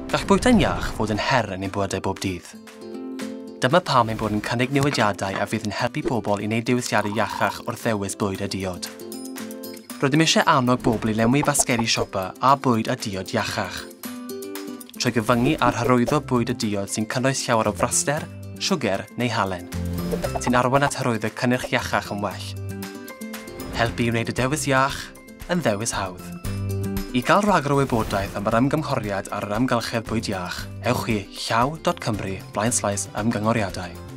Gall bwyta'n iach fod yn her yn ein bywydau bob dydd. Dyma pam ein bod yn cynnig newidiadau a fydd yn helpu pobl i wneud diwylliadau iachach wrth ddewis bwyd a diod. Rydym eisiau annog bobl i lenwi basgedi siopa a bwyd a diod iachach, trwy gyfyngu ar hyrwyddo bwyd a diod sy'n cynnwys llawer o fraster, siwger neu halen, sy'n arwain at hyrwyddo cynnyrch iachach yn well. Helpu i wneud y dewis iach yn ddewis hawdd. I gael rhagor o wybodaeth am yr ymgymhoriad ar yr amgylchedd bwyd iach, ewch i llaw.cymru/ymgynghoriadau.